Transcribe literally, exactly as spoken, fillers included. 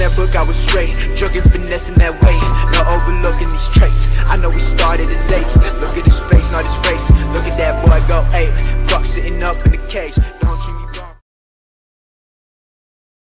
that book, I was straight, drug and finesse in that way. No overlooking these traits, I know we started as apes. Look at his face, not his race. Look at that boy go ape, fuck sitting up in the cage.